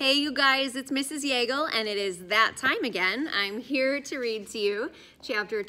Hey you guys, it's Mrs. Yeagle and it is that time again. I'm here to read to you chapter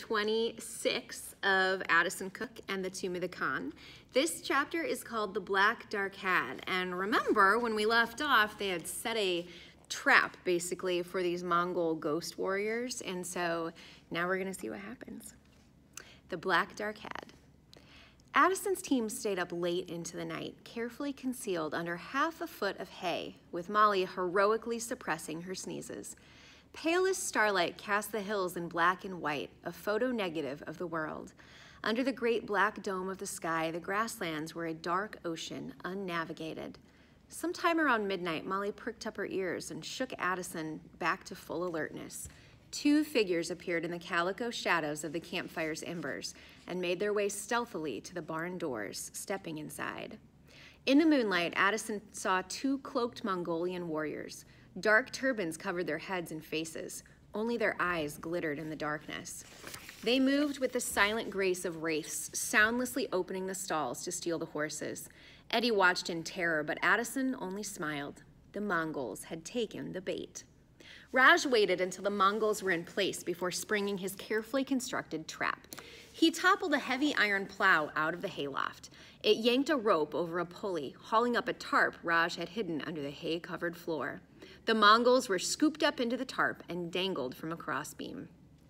26 of Addison Cook and the Tomb of the Khan. This chapter is called The Black Dark Had, and remember when we left off they had set a trap basically for these Mongol ghost warriors, and so now we're gonna see what happens. The Black Dark Had. Addison's team stayed up late into the night, carefully concealed under half a foot of hay, with Molly heroically suppressing her sneezes. Palest starlight cast the hills in black and white, a photo negative of the world. Under the great black dome of the sky, the grasslands were a dark ocean, unnavigated. Sometime around midnight, Molly pricked up her ears and shook Addison back to full alertness. Two figures appeared in the calico shadows of the campfire's embers and made their way stealthily to the barn doors, stepping inside. In the moonlight, Addison saw two cloaked Mongolian warriors. Dark turbans covered their heads and faces. Only their eyes glittered in the darkness. They moved with the silent grace of wraiths, soundlessly opening the stalls to steal the horses. Eddie watched in terror, but Addison only smiled. The Mongols had taken the bait. Raj waited until the Mongols were in place before springing his carefully constructed trap. He toppled a heavy iron plow out of the hayloft. It yanked a rope over a pulley, hauling up a tarp Raj had hidden under the hay-covered floor. The Mongols were scooped up into the tarp and dangled from a crossbeam.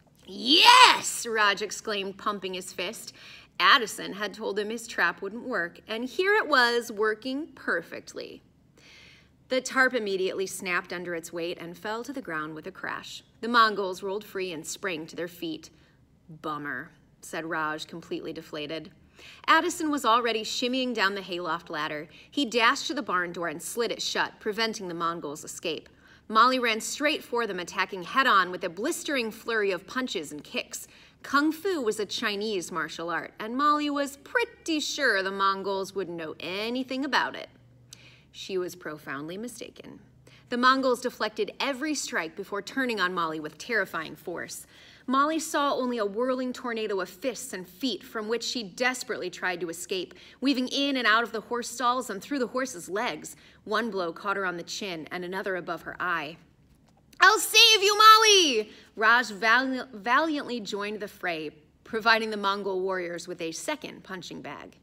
"Yes!" Raj exclaimed, pumping his fist. Addison had told him his trap wouldn't work, and here it was, working perfectly. The tarp immediately snapped under its weight and fell to the ground with a crash. The Mongols rolled free and sprang to their feet. "Bummer," said Raj, completely deflated. Addison was already shimmying down the hayloft ladder. He dashed to the barn door and slid it shut, preventing the Mongols' escape. Molly ran straight for them, attacking head-on with a blistering flurry of punches and kicks. Kung Fu was a Chinese martial art, and Molly was pretty sure the Mongols wouldn't know anything about it. She was profoundly mistaken. The Mongols deflected every strike before turning on Molly with terrifying force. Molly saw only a whirling tornado of fists and feet from which she desperately tried to escape, weaving in and out of the horse stalls and through the horse's legs. One blow caught her on the chin and another above her eye. "I'll save you, Molly!" Raj valiantly joined the fray, providing the Mongol warriors with a second punching bag.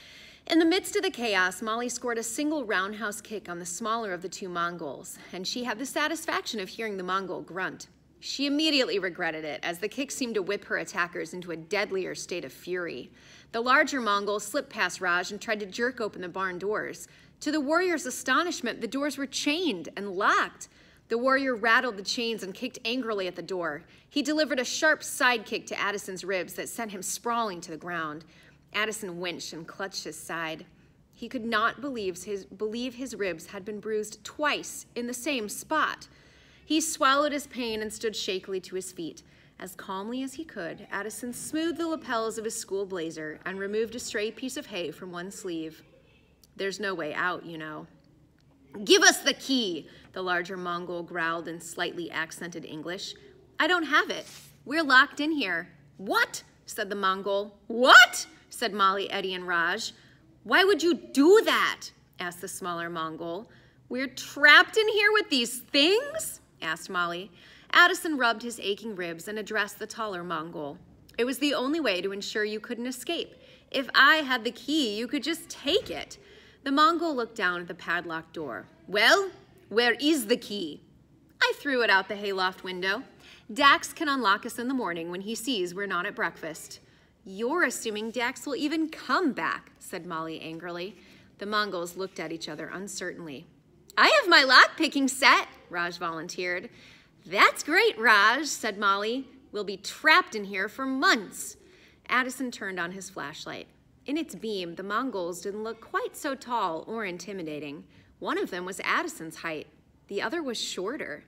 In the midst of the chaos, Molly scored a single roundhouse kick on the smaller of the two Mongols, and she had the satisfaction of hearing the Mongol grunt. She immediately regretted it, as the kick seemed to whip her attackers into a deadlier state of fury. The larger Mongol slipped past Raj and tried to jerk open the barn doors. To the warrior's astonishment, the doors were chained and locked. The warrior rattled the chains and kicked angrily at the door. He delivered a sharp side kick to Addison's ribs that sent him sprawling to the ground. Addison winced and clutched his side. He could not believe his ribs had been bruised twice in the same spot. He swallowed his pain and stood shakily to his feet. As calmly as he could, Addison smoothed the lapels of his school blazer and removed a stray piece of hay from one sleeve. "There's no way out, you know." "Give us the key," the larger Mongol growled in slightly accented English. "I don't have it. We're locked in here." "What?" said the Mongol. "What?" said Molly, Eddie, and Raj. "Why would you do that?" asked the smaller Mongol. "We're trapped in here with these things?" asked Molly. Addison rubbed his aching ribs and addressed the taller Mongol. "It was the only way to ensure you couldn't escape. If I had the key, you could just take it." The Mongol looked down at the padlocked door. "Well, where is the key?" "I threw it out the hayloft window. Dax can unlock us in the morning when he sees we're not at breakfast." "You're assuming Dax will even come back," said Molly angrily. The Mongols looked at each other uncertainly. "I have my lock-picking set," Raj volunteered. "That's great, Raj," said Molly. "We'll be trapped in here for months." Addison turned on his flashlight. In its beam, the Mongols didn't look quite so tall or intimidating. One of them was Addison's height. The other was shorter.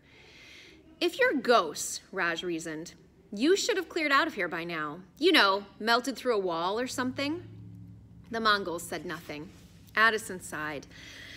"If you're ghosts," Raj reasoned, "you should have cleared out of here by now. You know, melted through a wall or something." The Mongols said nothing. Addison sighed.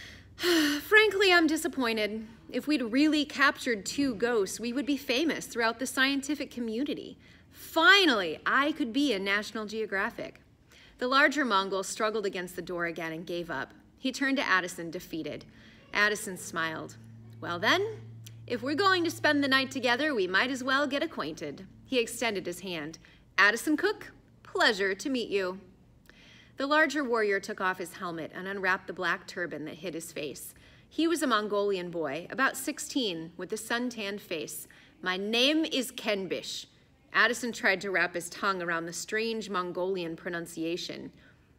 "Frankly, I'm disappointed. If we'd really captured two ghosts, we would be famous throughout the scientific community. Finally, I could be in National Geographic." The larger Mongol struggled against the door again and gave up. He turned to Addison, defeated. Addison smiled. Well then, if we're going to spend the night together, we might as well get acquainted. He extended his hand. Addison Cook, pleasure to meet you. The larger warrior took off his helmet and unwrapped the black turban that hid his face. He was a Mongolian boy, about 16, with a sun-tanned face. My name is Kenbish. Addison tried to wrap his tongue around the strange Mongolian pronunciation.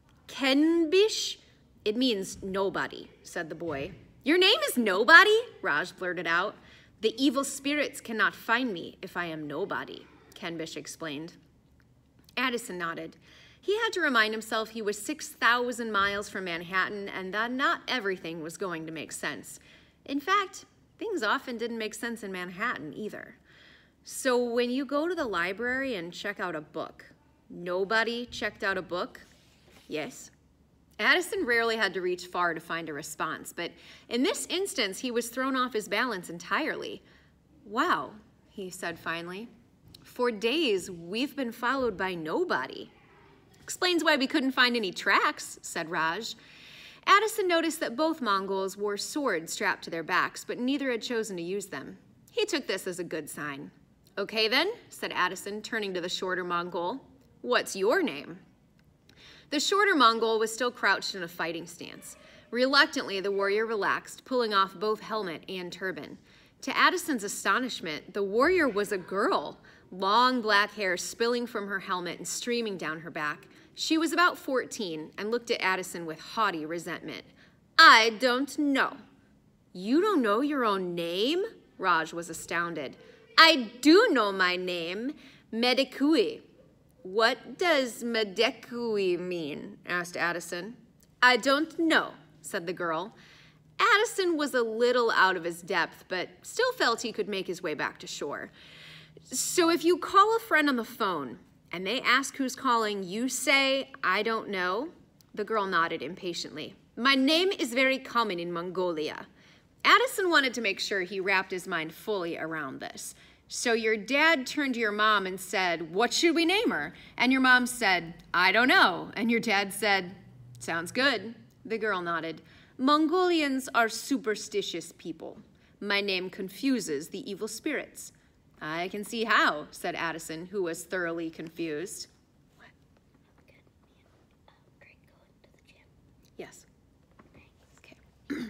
Kenbish? It means nobody, said the boy. Your name is Nobody? Raj blurted out. The evil spirits cannot find me if I am nobody, Kenbish explained. Addison nodded. He had to remind himself he was 6,000 miles from Manhattan and that not everything was going to make sense. In fact, things often didn't make sense in Manhattan either. So when you go to the library and check out a book, nobody checked out a book? Yes. Addison rarely had to reach far to find a response, but in this instance, he was thrown off his balance entirely. Wow, he said finally. For days, we've been followed by nobody. Explains why we couldn't find any tracks, said Raj. Addison noticed that both Mongols wore swords strapped to their backs, but neither had chosen to use them. He took this as a good sign. Okay then, said Addison, turning to the shorter Mongol. What's your name? The shorter Mongol was still crouched in a fighting stance. Reluctantly, the warrior relaxed, pulling off both helmet and turban. To Addison's astonishment, the warrior was a girl, long black hair spilling from her helmet and streaming down her back. She was about 14 and looked at Addison with haughty resentment. I don't know. You don't know your own name? Raj was astounded. I do know my name, Medekui. What does Medekui mean? Asked Addison. I don't know, said the girl. Addison was a little out of his depth, but still felt he could make his way back to shore. So if you call a friend on the phone and they ask who's calling, you say, I don't know? The girl nodded impatiently. My name is very common in Mongolia. Addison wanted to make sure he wrapped his mind fully around this. So your dad turned to your mom and said, what should we name her? And your mom said, I don't know. And your dad said, sounds good. The girl nodded. Mongolians are superstitious people. My name confuses the evil spirits. I can see how, said Addison, who was thoroughly confused. What? Good. Great, going to the gym. Yes. Okay.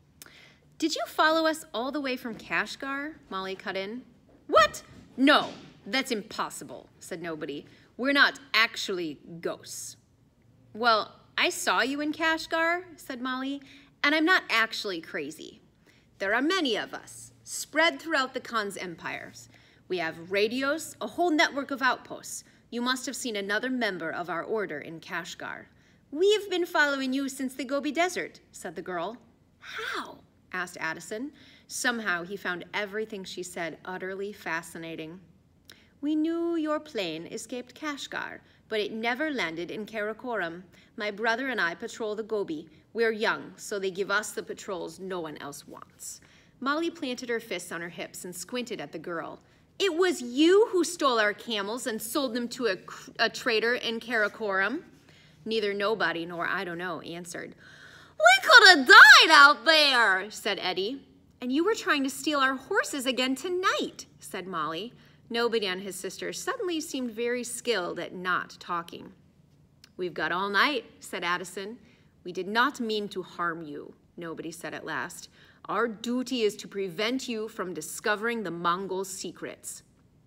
Did you follow us all the way from Kashgar? Molly cut in. What? No, that's impossible, said Nobody. We're not actually ghosts. Well, I saw you in Kashgar, said Molly, and I'm not actually crazy. There are many of us, spread throughout the Khan's empires. We have radios, a whole network of outposts. You must have seen another member of our order in Kashgar. We've been following you since the Gobi Desert, said the girl. How? Asked Addison. Somehow he found everything she said utterly fascinating. We knew your plane escaped Kashgar, but it never landed in Karakoram. My brother and I patrol the Gobi. We're young, so they give us the patrols no one else wants. Molly planted her fists on her hips and squinted at the girl. It was you who stole our camels and sold them to a trader in Karakoram. Neither Nobody nor I don't know answered. We could have died out there, said Eddie. And you were trying to steal our horses again tonight, said Molly. Nobody and his sister suddenly seemed very skilled at not talking. We've got all night, said Addison. We did not mean to harm you, Nobody said at last. Our duty is to prevent you from discovering the Mongol secrets.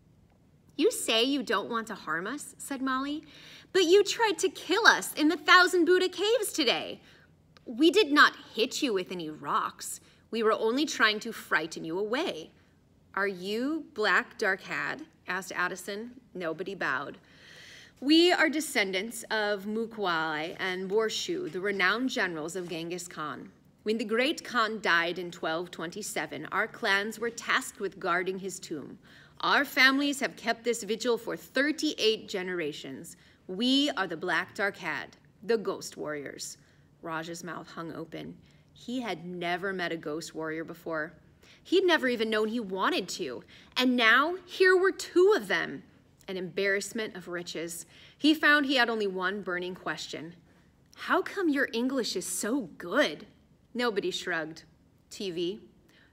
You say you don't want to harm us, said Molly, but you tried to kill us in the Thousand Buddha Caves today. We did not hit you with any rocks. We were only trying to frighten you away. Are you Black Darkhad? Asked Addison. Nobody bowed. We are descendants of Mukwai and Borshu, the renowned generals of Genghis Khan. When the great Khan died in 1227, our clans were tasked with guarding his tomb. Our families have kept this vigil for 38 generations. We are the Black Darkhad, the ghost warriors. Raj's mouth hung open. He had never met a ghost warrior before. He'd never even known he wanted to. And now, here were two of them. An embarrassment of riches. He found he had only one burning question. How come your English is so good? Nobody shrugged. TV.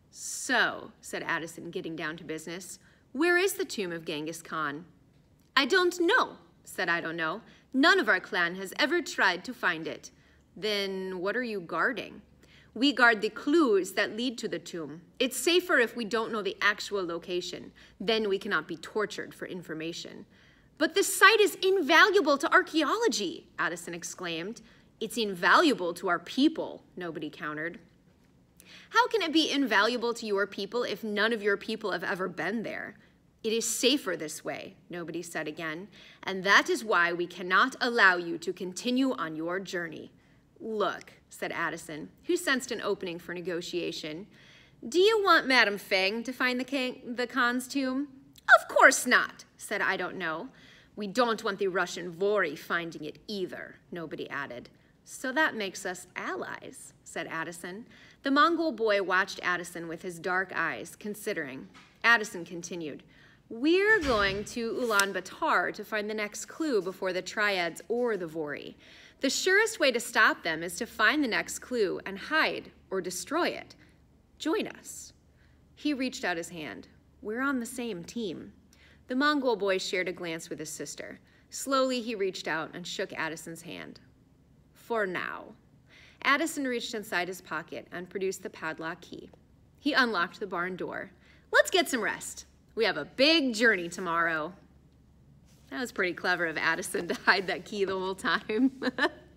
So, said Addison, getting down to business, where is the tomb of Genghis Khan? I don't know, said I don't know. None of our clan has ever tried to find it. Then what are you guarding? We guard the clues that lead to the tomb. It's safer if we don't know the actual location. Then we cannot be tortured for information. But this site is invaluable to archaeology, Addison exclaimed. It's invaluable to our people, nobody countered. How can it be invaluable to your people if none of your people have ever been there? It is safer this way, nobody said again, and that is why we cannot allow you to continue on your journey. Look, said Addison, who sensed an opening for negotiation. Do you want Madame Feng to find the Khan's tomb? Of course not, said I don't know. We don't want the Russian Vori finding it either, nobody added. So that makes us allies, said Addison. The Mongol boy watched Addison with his dark eyes, considering. Addison continued, we're going to Ulaanbaatar to find the next clue before the Triads or the Vori. The surest way to stop them is to find the next clue and hide or destroy it. Join us. He reached out his hand. We're on the same team. The Mongol boy shared a glance with his sister. Slowly, he reached out and shook Addison's hand. For now. Addison reached inside his pocket and produced the padlock key. He unlocked the barn door. Let's get some rest. We have a big journey tomorrow. That was pretty clever of Addison to hide that key the whole time.